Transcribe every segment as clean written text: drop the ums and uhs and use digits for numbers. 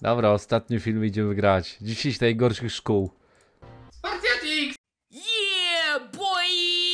Dobra, ostatni film idziemy grać. 10 najgorszych szkół. Spartiatix! Yeah, boy!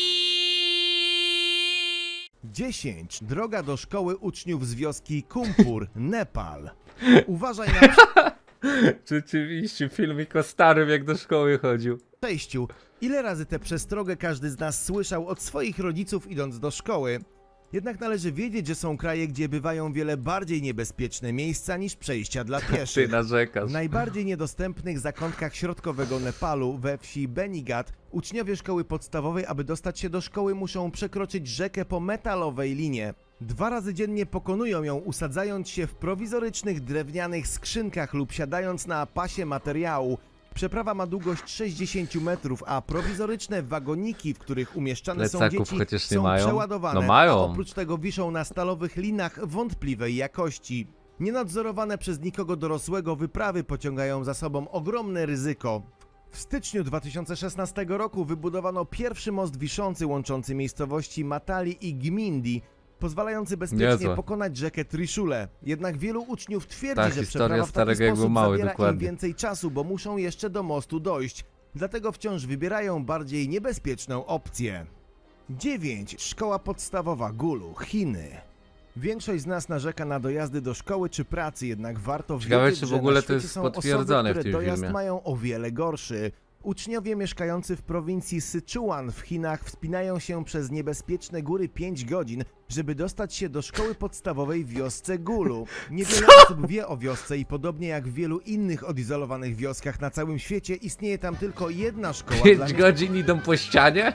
10. Droga do szkoły uczniów z wioski Kumpur, Nepal. Uważaj na Rzeczywiście, filmik o starym, jak do szkoły chodził. przejściu. Ile razy tę przestrogę każdy z nas słyszał od swoich rodziców idąc do szkoły? Jednak należy wiedzieć, że są kraje, gdzie bywają wiele bardziej niebezpieczne miejsca niż przejścia dla Ty pieszych. narzekasz. W najbardziej niedostępnych zakątkach środkowego Nepalu, we wsi Benigat, uczniowie szkoły podstawowej, aby dostać się do szkoły, muszą przekroczyć rzekę po metalowej linie. 2 razy dziennie pokonują ją, usadzając się w prowizorycznych drewnianych skrzynkach lub siadając na pasie materiału. Przeprawa ma długość 60 metrów, a prowizoryczne wagoniki, w których umieszczane są Plecaków dzieci, chociaż nie są mają? przeładowane, No mają. a oprócz tego wiszą na stalowych linach wątpliwej jakości. Nienadzorowane przez nikogo dorosłego wyprawy pociągają za sobą ogromne ryzyko. W styczniu 2016 roku wybudowano pierwszy most wiszący łączący miejscowości Matali i Gmindi, pozwalający bezpiecznie Niezłe. pokonać rzekę Trishule. Jednak wielu uczniów twierdzi, Ta że historia przeprawa w taki starego jak był sposób mały, zabiera im dokładnie. więcej czasu, bo muszą jeszcze do mostu dojść. Dlatego wciąż wybierają bardziej niebezpieczną opcję. 9. Szkoła podstawowa Gulu, Chiny. Większość z nas narzeka na dojazdy do szkoły czy pracy, jednak warto Ciekawe, wiedzieć, czy w że ogóle na to świecie jest są potwierdzone osoby, w które tym dojazd filmie. mają o wiele gorszy. Uczniowie mieszkający w prowincji Sichuan w Chinach wspinają się przez niebezpieczne góry 5 godzin, żeby dostać się do szkoły podstawowej w wiosce Gulu. Niewiele osób wie o wiosce i podobnie jak w wielu innych odizolowanych wioskach na całym świecie, istnieje tam tylko jedna szkoła 5 godzin idą po ścianie?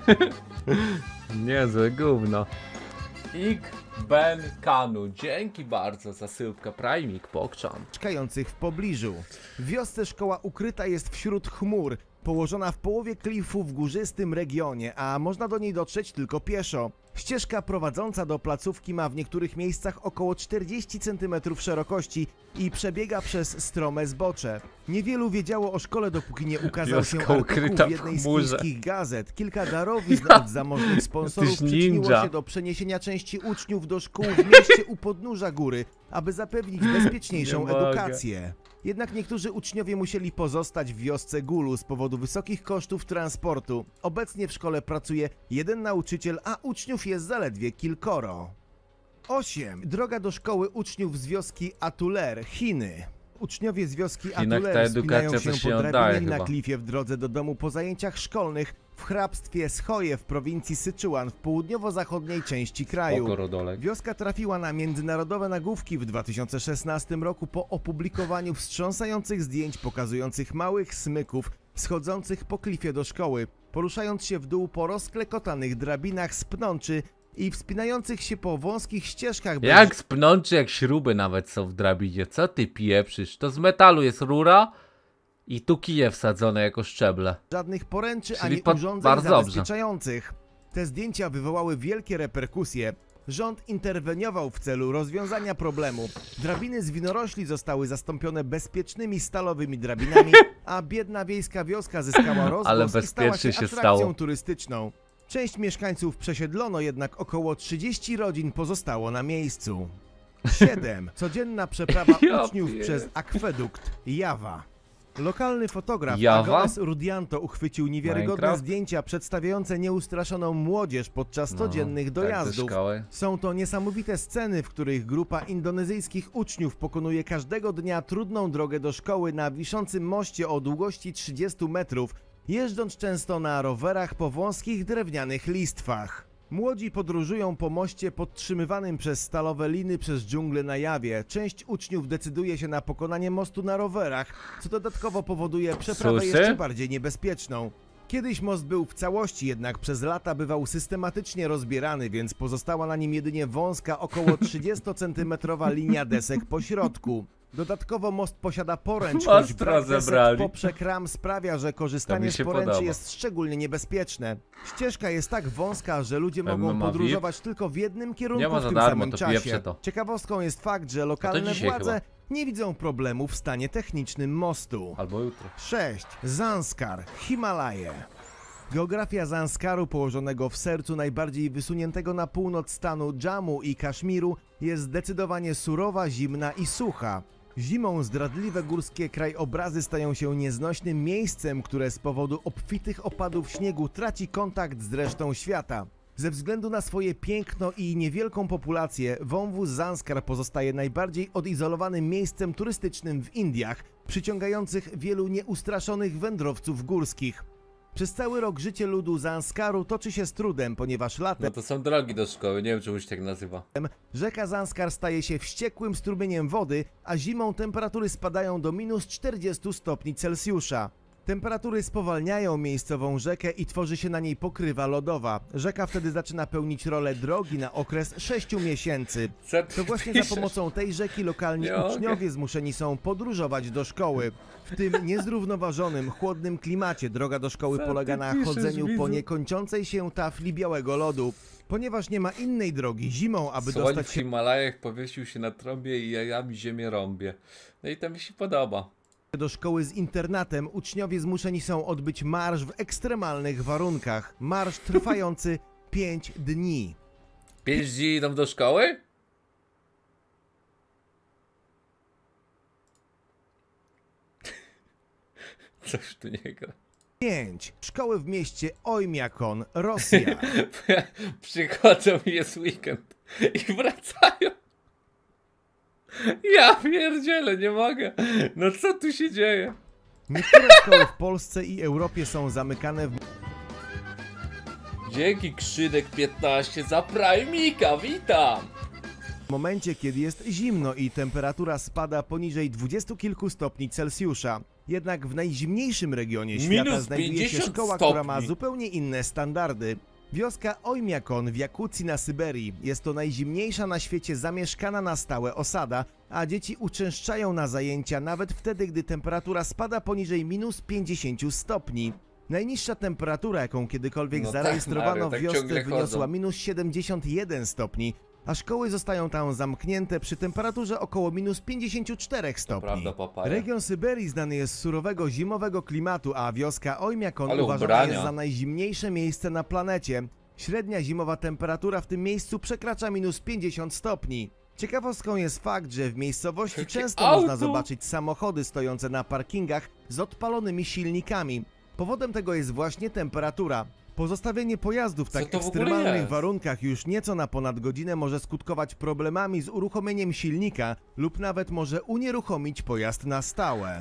Niezłe gówno. Ben Kanu, dzięki bardzo za syłkę Primik, pokczam. mieszkających w pobliżu. W wiosce szkoła ukryta jest wśród chmur, położona w połowie klifu w górzystym regionie, a można do niej dotrzeć tylko pieszo. Ścieżka prowadząca do placówki ma w niektórych miejscach około 40 cm szerokości i przebiega przez strome zbocze. Niewielu wiedziało o szkole, dopóki nie ukazał się Wioska artykuł ukryta w jednej w z chmurze. chińskich gazet. Kilka darowizn od zamożnych sponsorów Jesteś przyczyniło ninja. się do przeniesienia części uczniów do szkół w mieście u podnóża góry, aby zapewnić bezpieczniejszą Nie mogę. edukację. Jednak niektórzy uczniowie musieli pozostać w wiosce Gulu z powodu wysokich kosztów transportu. Obecnie w szkole pracuje 1 nauczyciel, a uczniów jest zaledwie kilkoro. 8. Droga do szkoły uczniów z wioski Atuler, Chiny. Uczniowie z wioski Chinach ta Atuler wspinają edukacja to się się po oddaje drabinie na chyba. klifie w drodze do domu po zajęciach szkolnych w hrabstwie Schoje w prowincji Sichuan w południowo-zachodniej części kraju. Okorodolek. Wioska trafiła na międzynarodowe nagłówki w 2016 roku po opublikowaniu wstrząsających zdjęć pokazujących małych smyków schodzących po klifie do szkoły, poruszając się w dół po rozklekotanych drabinach z pnączy i wspinających się po wąskich ścieżkach bez Jak spnączy, jak śruby nawet są w drabinie. Co ty pieprzysz? To z metalu jest rura i tu kije wsadzone jako szczeble. żadnych poręczy Czyli ani pod- urządzeń bardzo dobrze. zabezpieczających. Te zdjęcia wywołały wielkie reperkusje. Rząd interweniował w celu rozwiązania problemu. Drabiny z winorośli zostały zastąpione bezpiecznymi stalowymi drabinami, a biedna wiejska wioska zyskała rozgłos i stała bezpiecznie się się atrakcją stało. turystyczną. Część mieszkańców przesiedlono, jednak około 30 rodzin pozostało na miejscu. 7. Codzienna przeprawa Ja uczniów pier- przez akwedukt Jawa. Lokalny fotograf Jawa? Agones Rudianto uchwycił niewiarygodne Minecraft? zdjęcia przedstawiające nieustraszoną młodzież podczas codziennych dojazdów. Są to niesamowite sceny, w których grupa indonezyjskich uczniów pokonuje każdego dnia trudną drogę do szkoły na wiszącym moście o długości 30 metrów, jeżdżąc często na rowerach po wąskich drewnianych listwach. Młodzi podróżują po moście podtrzymywanym przez stalowe liny przez dżunglę na Jawie. Część uczniów decyduje się na pokonanie mostu na rowerach, co dodatkowo powoduje przeprawę Susy? jeszcze bardziej niebezpieczną. Kiedyś most był w całości, jednak przez lata bywał systematycznie rozbierany, więc pozostała na nim jedynie wąska, około 30-centymetrowa linia desek po środku. Dodatkowo most posiada poręcz, choć Ostra brak desek zebrali. poprzek ram sprawia, że korzystanie To mi z się poręczy podoba. jest szczególnie niebezpieczne. Ścieżka jest tak wąska, że ludzie mogą MMA podróżować tylko w jednym kierunku Nie ma w za tym darmo, samym to czasie. pieprze to. Ciekawostką jest fakt, że lokalne dzisiaj władze chyba. nie widzą problemu w stanie technicznym mostu. Albo jutro. 6. Zanskar, Himalaje. Geografia Zanskaru, położonego w sercu najbardziej wysuniętego na północ stanu Dżamu i Kaszmiru, jest zdecydowanie surowa, zimna i sucha. Zimą zdradliwe górskie krajobrazy stają się nieznośnym miejscem, które z powodu obfitych opadów śniegu traci kontakt z resztą świata. Ze względu na swoje piękno i niewielką populację, wąwóz Zanskar pozostaje najbardziej odizolowanym miejscem turystycznym w Indiach, przyciągających wielu nieustraszonych wędrowców górskich. Przez cały rok życie ludu Zanskaru toczy się z trudem, ponieważ latem No to są drogi do szkoły, nie wiem czemu się tak nazywa. rzeka Zanskar staje się wściekłym strumieniem wody, a zimą temperatury spadają do minus 40 stopni Celsjusza. Temperatury spowalniają miejscową rzekę i tworzy się na niej pokrywa lodowa. Rzeka wtedy zaczyna pełnić rolę drogi na okres 6 miesięcy. To właśnie za pomocą tej rzeki lokalni uczniowie zmuszeni są podróżować do szkoły. W tym niezrównoważonym, chłodnym klimacie droga do szkoły polega na chodzeniu po niekończącej się tafli białego lodu. Ponieważ nie ma innej drogi zimą, aby dostać w się Himalajach powiesił się na trąbie i jajami ziemię rąbie. No i to mi się podoba. do szkoły z internatem, uczniowie zmuszeni są odbyć marsz w ekstremalnych warunkach. Marsz trwający 5 dni. 5 dni idą do szkoły? Coś tu nie gra. 5. Szkoły w mieście Oymyakon, Rosja. Przychodzą i jest weekend i wracają. Ja pierdzielę, nie mogę. No co tu się dzieje? Niektóre szkoły w Polsce i Europie są zamykane w Dzięki Krzynek 15 za Primika, witam! momencie, kiedy jest zimno i temperatura spada poniżej 20 kilku stopni Celsjusza. Jednak w najzimniejszym regionie świata Minus znajduje się 50 szkoła, stopni. która ma zupełnie inne standardy. Wioska Oymyakon w Jakucji na Syberii. Jest to najzimniejsza na świecie zamieszkana na stałe osada, a dzieci uczęszczają na zajęcia nawet wtedy, gdy temperatura spada poniżej minus 50 stopni. Najniższa temperatura, jaką kiedykolwiek No tak, zarejestrowano Mario, w tak wiosce, ciągle wyniosła chodzą. minus 71 stopni, a szkoły zostają tam zamknięte przy temperaturze około minus 54 stopni. prawda, papaja. Region Syberii znany jest z surowego zimowego klimatu, a wioska Oymyakon Ale uważana ubrania. jest za najzimniejsze miejsce na planecie. Średnia zimowa temperatura w tym miejscu przekracza minus 50 stopni. Ciekawostką jest fakt, że w miejscowości Jakie często auto! można zobaczyć samochody stojące na parkingach z odpalonymi silnikami. Powodem tego jest właśnie temperatura. Pozostawienie pojazdu w Co tak to w ogóle ekstremalnych jest? warunkach już nieco na ponad godzinę może skutkować problemami z uruchomieniem silnika lub nawet może unieruchomić pojazd na stałe.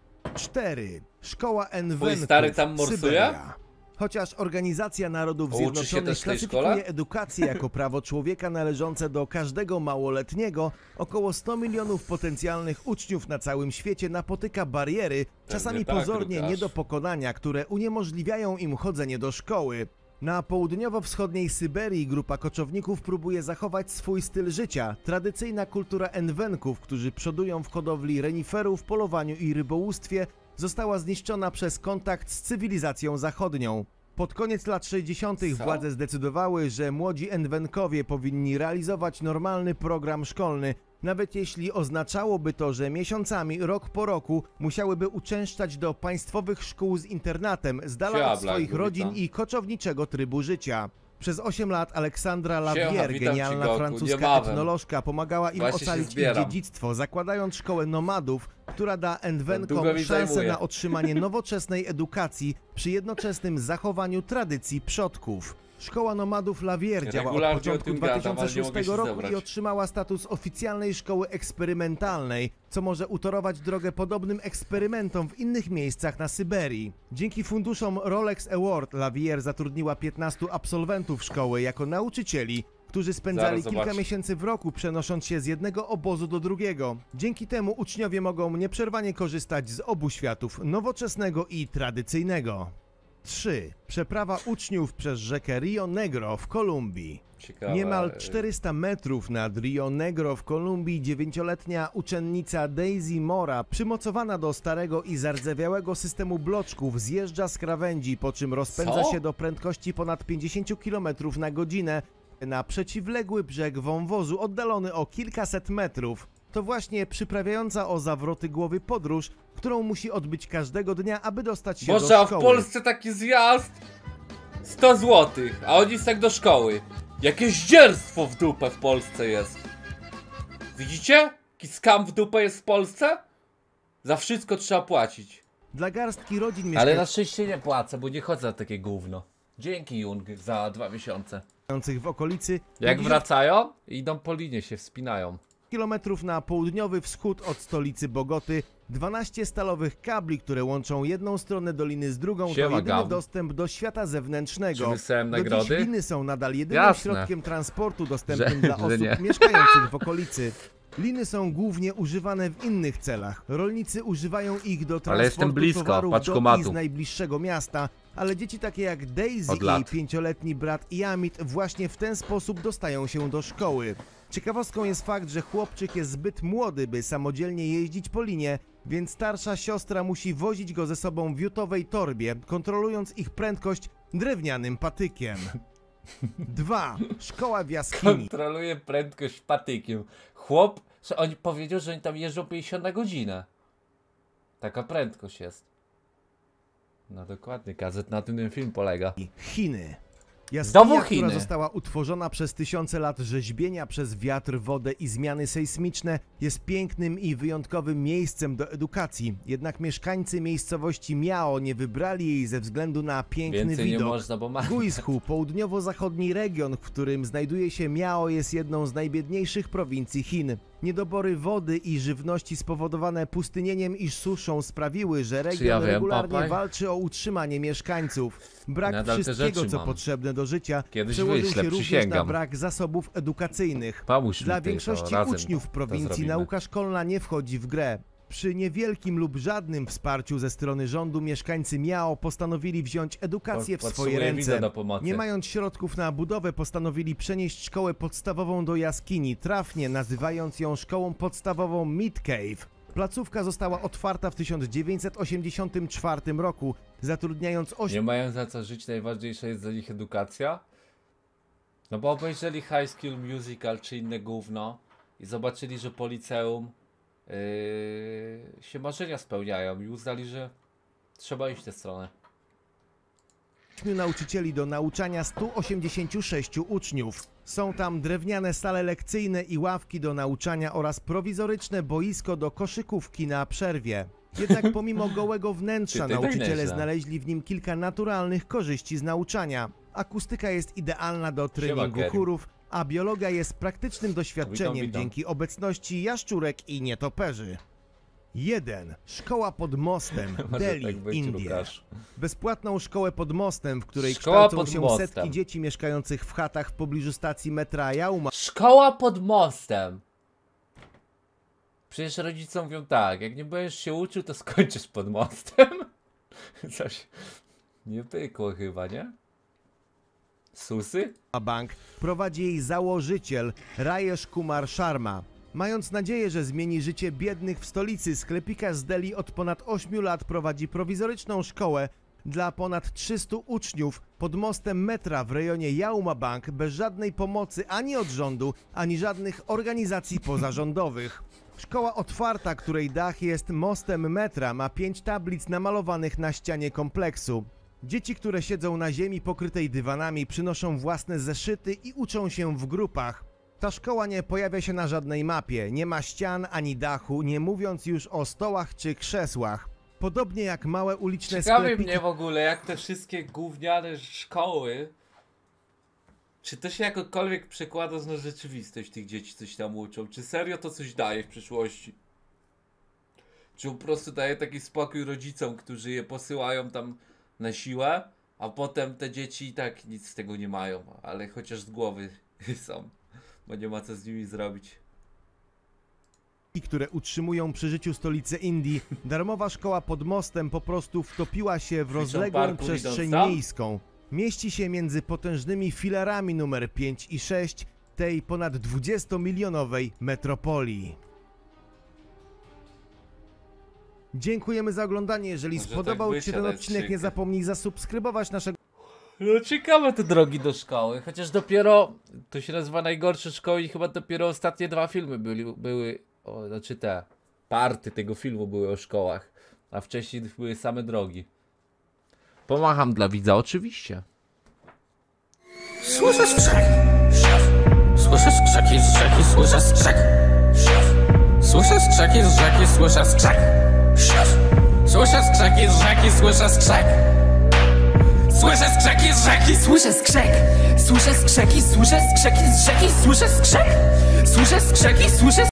4. Szkoła Enwenków, stary tam morsuje? Syberia. Chociaż Organizacja Narodów Uczy się Zjednoczonych też w tej klasyfikuje szkole? edukację jako prawo człowieka należące do każdego małoletniego, około 100 milionów potencjalnych uczniów na całym świecie napotyka bariery, czasami tak, pozornie Łukasz. nie do pokonania, które uniemożliwiają im chodzenie do szkoły. Na południowo-wschodniej Syberii grupa koczowników próbuje zachować swój styl życia. Tradycyjna kultura Enwenków, którzy przodują w hodowli reniferów, polowaniu i rybołówstwie, została zniszczona przez kontakt z cywilizacją zachodnią. Pod koniec lat 60. Co? władze zdecydowały, że młodzi Enwenkowie powinni realizować normalny program szkolny, nawet jeśli oznaczałoby to, że miesiącami, rok po roku musiałyby uczęszczać do państwowych szkół z internatem, z dala od Siabla, swoich Gubita. rodzin i koczowniczego trybu życia. Przez 8 lat Aleksandra Lavier, witam cię, genialna Goku, francuska niebawem. etnolożka, pomagała im Właśnie się ocalić ich zbieram. dziedzictwo, zakładając szkołę nomadów, która da Enwenkom Długo mi szansę zajmuje. na otrzymanie nowoczesnej edukacji przy jednoczesnym zachowaniu tradycji przodków. Szkoła nomadów Lavier działa od Regularnie o początku tym gadam, ale nie 2006 mogę się roku zebrać. i otrzymała status oficjalnej szkoły eksperymentalnej, co może utorować drogę podobnym eksperymentom w innych miejscach na Syberii. Dzięki funduszom Rolex Award Lavier zatrudniła 15 absolwentów szkoły jako nauczycieli, którzy spędzali Zaraz kilka zobacz. miesięcy w roku, przenosząc się z jednego obozu do drugiego. Dzięki temu uczniowie mogą nieprzerwanie korzystać z obu światów, nowoczesnego i tradycyjnego. 3. Przeprawa uczniów przez rzekę Rio Negro w Kolumbii. Ciekawe. Niemal 400 metrów nad Rio Negro w Kolumbii 9-letnia uczennica Daisy Mora, przymocowana do starego i zardzewiałego systemu bloczków, zjeżdża z krawędzi, po czym rozpędza Co? się do prędkości ponad 50 km na godzinę na przeciwległy brzeg wąwozu oddalony o kilkaset metrów. To właśnie przyprawiająca o zawroty głowy podróż, którą musi odbyć każdego dnia, aby dostać się Boże, do a w szkoły. Polsce taki zjazd 100 zł, a oni jest tak do szkoły. Jakieś dzierstwo w dupę w Polsce jest. Widzicie? skam w dupę jest w Polsce? Za wszystko trzeba płacić. Dla garstki rodzin Ale na szczęście nie płacę, bo nie chodzę na takie gówno. Dzięki Jung za 2 miesiące. mieszkających w okolicy. Jak wracają, idą po linie, się wspinają. Kilometrów na południowy wschód od stolicy Bogoty, 12 stalowych kabli, które łączą jedną stronę doliny z drugą, to jedyny dostęp do świata zewnętrznego. Czy wysłałem Do nagrody? dziś liny są nadal jedynym Jasne. środkiem transportu dostępnym dla osób nie. mieszkających w okolicy. Liny są głównie używane w innych celach. Rolnicy używają ich do transportu blisko, towarów do i paczkomatu. z najbliższego miasta, ale dzieci takie jak Daisy Od i jej lat. 5-letni brat Iamit właśnie w ten sposób dostają się do szkoły. Ciekawostką jest fakt, że chłopczyk jest zbyt młody, by samodzielnie jeździć po linie, więc starsza siostra musi wozić go ze sobą w jutowej torbie, kontrolując ich prędkość drewnianym patykiem. 2. Szkoła w jaskini. Kontroluje prędkość patykiem. Chłop, że on powiedział, że oni tam jeżdżą 50 na godzinę. Taka prędkość jest. No dokładnie, gazet na tym ten film polega. Chiny. Znowu Jaskinia, Chiny. która została utworzona przez tysiące lat rzeźbienia przez wiatr, wodę i zmiany sejsmiczne, jest pięknym i wyjątkowym miejscem do edukacji. Jednak mieszkańcy miejscowości Miao nie wybrali jej ze względu na piękny Więcej widok. nie można, bo ma... Guizhou, południowo-zachodni region, w którym znajduje się Miao, jest jedną z najbiedniejszych prowincji Chin. Niedobory wody i żywności spowodowane pustynieniem i suszą sprawiły, że region regularnie walczy o utrzymanie mieszkańców. Brak wszystkiego, co potrzebne do życia, przełożył się również na brak zasobów edukacyjnych. Dla większości uczniów prowincji nauka szkolna nie wchodzi w grę. Przy niewielkim lub żadnym wsparciu ze strony rządu mieszkańcy Miao postanowili wziąć edukację w swoje ręce. Nie mając środków na budowę, postanowili przenieść szkołę podstawową do jaskini, trafnie nazywając ją szkołą podstawową Mid Cave. Placówka została otwarta w 1984 roku, zatrudniając 8... Nie mają za co żyć, najważniejsza jest dla nich edukacja? No bo obejrzeli High School Musical czy inne gówno i zobaczyli, że po liceum się marzenia spełniają i uznali, że trzeba iść w tę stronę. nauczycieli do nauczania 186 uczniów. Są tam drewniane sale lekcyjne i ławki do nauczania oraz prowizoryczne boisko do koszykówki na przerwie. Jednak pomimo gołego wnętrza nauczyciele znaleźli w nim kilka naturalnych korzyści z nauczania. Akustyka jest idealna do treningu chórów, a biologia jest praktycznym doświadczeniem dzięki obecności jaszczurek i nietoperzy. 1. Szkoła pod mostem, Delhi, Indie. Bezpłatną szkołę pod mostem, w której kształcą się setki dzieci mieszkających w chatach w pobliżu stacji metra Yauma. Szkoła pod mostem! Przecież rodzice mówią tak, jak nie będziesz się uczył, to skończysz pod mostem. Coś nie pykło chyba, nie? Susy? Bank prowadzi jej założyciel Rajesh Kumar Sharma. Mając nadzieję, że zmieni życie biednych w stolicy, sklepikarz z Delhi od ponad 8 lat prowadzi prowizoryczną szkołę dla ponad 300 uczniów pod mostem metra w rejonie Yauma Bank bez żadnej pomocy ani od rządu, ani żadnych organizacji pozarządowych. Szkoła otwarta, której dach jest mostem metra, ma 5 tablic namalowanych na ścianie kompleksu. Dzieci, które siedzą na ziemi pokrytej dywanami, przynoszą własne zeszyty i uczą się w grupach. Ta szkoła nie pojawia się na żadnej mapie, nie ma ścian ani dachu, nie mówiąc już o stołach czy krzesłach. Podobnie jak małe uliczne sklepiki... Ciekawi mnie w ogóle, jak te wszystkie gówniane szkoły, czy to się jakokolwiek przekłada na rzeczywistość tych dzieci, coś tam uczą? Czy serio to coś daje w przyszłości? Czy po prostu daje taki spokój rodzicom, którzy je posyłają tam na siłę, a potem te dzieci i tak nic z tego nie mają, ale chociaż z głowy są, bo nie ma co z nimi zrobić. Które utrzymują przy życiu stolicę Indii, darmowa szkoła pod mostem po prostu wtopiła się w rozległą przestrzeń miejską. Mieści się między potężnymi filarami numer 5 i 6 tej ponad 20-milionowej metropolii. Dziękujemy za oglądanie. Jeżeli spodobał Ci się ten odcinek, nie zapomnij zasubskrybować naszego... No ciekawe te drogi do szkoły, chociaż dopiero, to się nazywa najgorsze szkoły i chyba dopiero ostatnie 2 filmy były znaczy te party tego filmu były o szkołach, a wcześniej były same drogi. Pomacham dla widza, oczywiście. Słyszę skrzek. Słyszę skrzeki z rzeki, słyszę skrzek. Słyszę skrzeki z rzeki, słyszę skrzek. Słyszę skrzeki z rzeki, słyszę skrzek. Słyszę skrzeki z rzeki, słyszę skrzek. Słyszę skrzeki, słyszę skrzeki z rzeki, słyszę skrzek. Słyszę skrzeki, słyszę